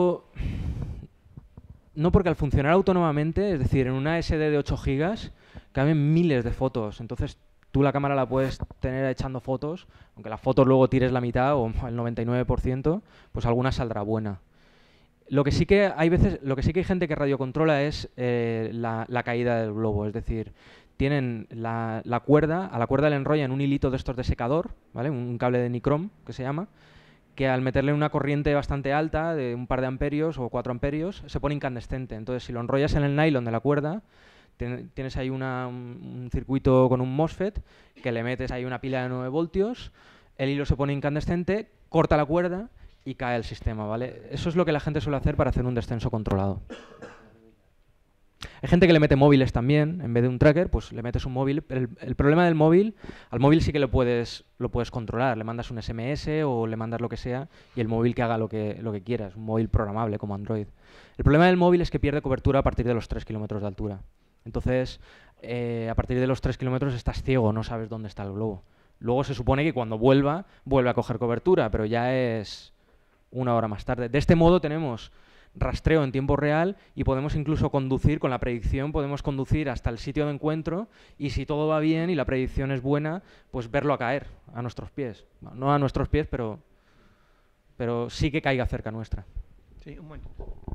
al funcionar autónomamente, es decir, en una SD de 8 GB, caben miles de fotos, entonces tú la cámara la puedes tener echando fotos, aunque las fotos luego tires la mitad o el 99%, pues alguna saldrá buena. Lo que sí que hay gente que radiocontrola es la caída del globo, es decir, tienen la cuerda, a la cuerda le enrollan un hilito de estos de secador, ¿vale? Un cable de nicrom que se llama, que al meterle una corriente bastante alta, de un par de amperios o 4 amperios, se pone incandescente. Entonces, si lo enrollas en el nylon de la cuerda, tienes ahí un circuito con un MOSFET, que le metes ahí una pila de 9 voltios, el hilo se pone incandescente, corta la cuerda y cae el sistema, ¿vale? Eso es lo que la gente suele hacer para hacer un descenso controlado. Hay gente que le mete móviles también, en vez de un tracker, pues le metes un móvil. El problema del móvil, al móvil sí que lo puedes controlar, le mandas un SMS o le mandas lo que sea y el móvil que haga lo que quieras, un móvil programable como Android. El problema del móvil es que pierde cobertura a partir de los 3 kilómetros de altura. Entonces, a partir de los 3 kilómetros estás ciego, no sabes dónde está el globo. Luego se supone que cuando vuelve a coger cobertura, pero ya es una hora más tarde. De este modo tenemos rastreo en tiempo real y podemos incluso conducir, con la predicción, podemos conducir hasta el sitio de encuentro y si todo va bien y la predicción es buena, pues verlo a caer a nuestros pies. No a nuestros pies, pero sí que caiga cerca nuestra. Sí, un momento.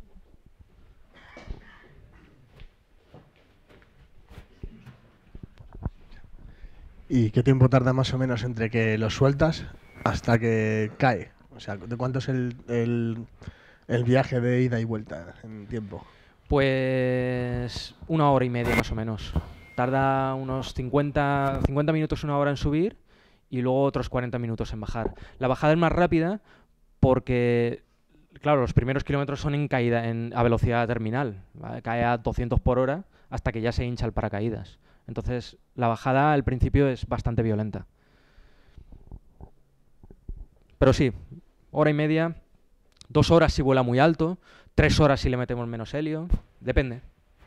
¿Y qué tiempo tarda más o menos entre que lo sueltas hasta que cae? O sea, ¿de cuánto es el viaje de ida y vuelta en tiempo? Pues 1 hora y media más o menos. Tarda unos 50 minutos, 1 hora en subir y luego otros 40 minutos en bajar. La bajada es más rápida porque, claro, los primeros kilómetros son en caída a velocidad terminal, ¿vale? Cae a 200 por hora hasta que ya se hincha el paracaídas. Entonces, la bajada al principio es bastante violenta. Pero sí, 1 hora y media, 2 horas si vuela muy alto, 3 horas si le metemos menos helio, depende.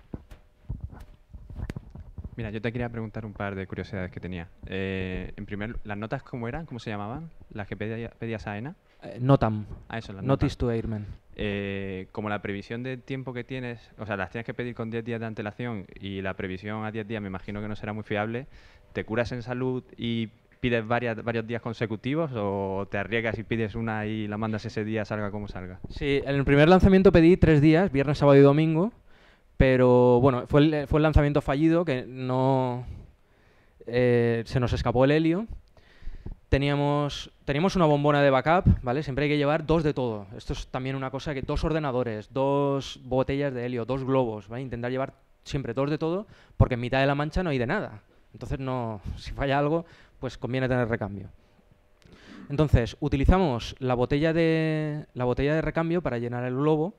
Mira, yo te quería preguntar un par de curiosidades que tenía. En primer, ¿las notas cómo eran? ¿Cómo se llamaban? ¿Las que pedías a AENA? NOTAM. Ah, eso, las Notice notas. to Airmen. Como la previsión de tiempo que tienes, o sea, las tienes que pedir con 10 días de antelación y la previsión a 10 días me imagino que no será muy fiable, ¿te curas en salud y pides varios días consecutivos o te arriesgas y pides una y la mandas ese día, salga como salga? Sí, en el primer lanzamiento pedí 3 días, viernes, sábado y domingo, pero bueno, fue el lanzamiento fallido, que no se nos escapó el helio teníamos una bombona de backup, ¿vale? Siempre hay que llevar 2 de todo. Esto es también una cosa que 2 ordenadores, 2 botellas de helio, 2 globos, ¿vale? Intentar llevar siempre 2 de todo, porque en mitad de la mancha no hay de nada. Entonces, no, si falla algo, pues conviene tener recambio. Entonces, utilizamos la botella de recambio para llenar el globo,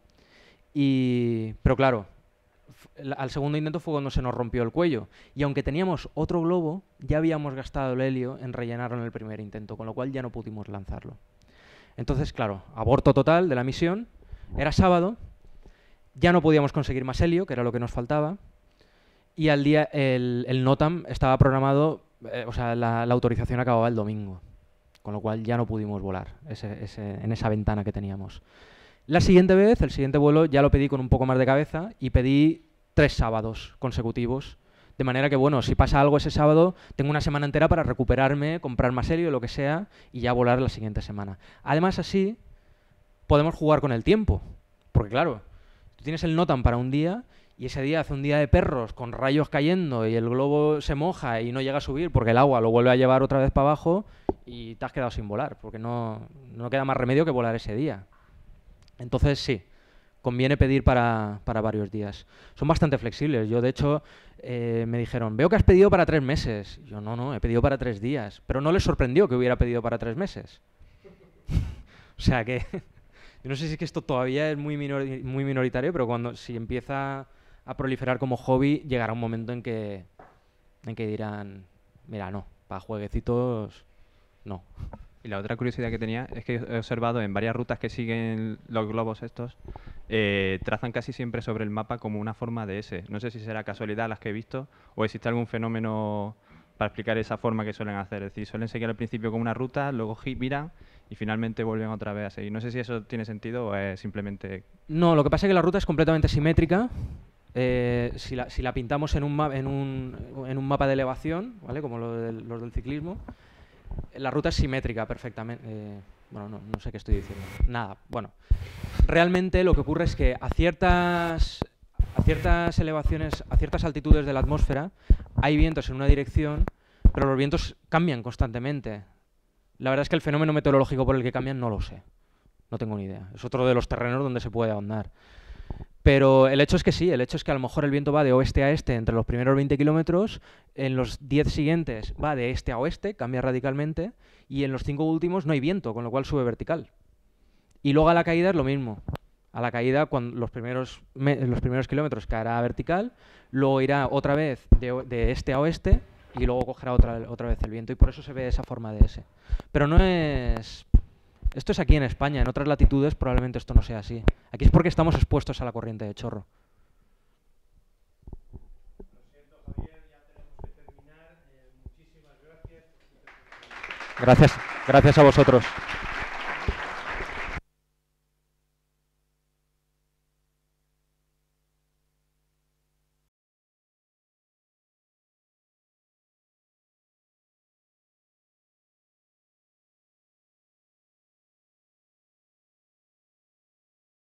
pero claro, al segundo intento fue cuando se nos rompió el cuello. Y aunque teníamos otro globo, ya habíamos gastado el helio en rellenarlo en el primer intento, con lo cual ya no pudimos lanzarlo. Entonces, claro, aborto total de la misión. Era sábado, ya no podíamos conseguir más helio, que era lo que nos faltaba, y al día el NOTAM estaba programado, o sea, la autorización acababa el domingo, con lo cual ya no pudimos volar en esa ventana que teníamos. La siguiente vez, el siguiente vuelo, ya lo pedí con un poco más de cabeza y pedí 3 sábados consecutivos. De manera que, bueno, si pasa algo ese sábado, tengo una semana entera para recuperarme, comprar más helio, lo que sea, y ya volar la siguiente semana. Además, así podemos jugar con el tiempo. Porque, claro, tú tienes el NOTAM para un día y ese día hace un día de perros con rayos cayendo y el globo se moja y no llega a subir porque el agua lo vuelve a llevar otra vez para abajo y te has quedado sin volar, porque no queda más remedio que volar ese día. Entonces, sí, conviene pedir para varios días. Son bastante flexibles. Yo, de hecho, me dijeron, veo que has pedido para 3 meses. Yo, no, he pedido para 3 días. Pero no les sorprendió que hubiera pedido para 3 meses. O sea que, yo no sé si es que esto todavía es muy minoritario, pero si empieza a proliferar como hobby, llegará un momento en que dirán, mira, no, para jueguecitos, no. Y la otra curiosidad que tenía es que he observado en varias rutas que siguen los globos estos, trazan casi siempre sobre el mapa como una forma de S. No sé si será casualidad las que he visto o existe algún fenómeno para explicar esa forma que suelen hacer. Es decir, suelen seguir al principio con una ruta, luego miran y finalmente vuelven otra vez a seguir. No sé si eso tiene sentido o es simplemente... No, lo que pasa es que la ruta es completamente simétrica. Si la pintamos en un mapa de elevación, ¿vale? Como los del ciclismo, la ruta es simétrica perfectamente. Bueno, no sé qué estoy diciendo. Nada, bueno. Realmente lo que ocurre es que a ciertas elevaciones, a ciertas altitudes de la atmósfera, hay vientos en una dirección, pero los vientos cambian constantemente. La verdad es que el fenómeno meteorológico por el que cambian no lo sé. No tengo ni idea. Es otro de los terrenos donde se puede ahondar. Pero el hecho es que sí, el hecho es que a lo mejor el viento va de oeste a este entre los primeros 20 kilómetros, en los 10 siguientes va de este a oeste, cambia radicalmente, y en los 5 últimos no hay viento, con lo cual sube vertical. Y luego a la caída es lo mismo. A la caída, cuando los primeros kilómetros caerá vertical, luego irá otra vez de este a oeste y luego cogerá otra vez el viento, y por eso se ve esa forma de S. Pero no es... Esto es aquí en España, en otras latitudes probablemente esto no sea así. Aquí es porque estamos expuestos a la corriente de chorro. Lo siento, Javier, ya tenemos que terminar. Muchísimas gracias. Gracias a vosotros.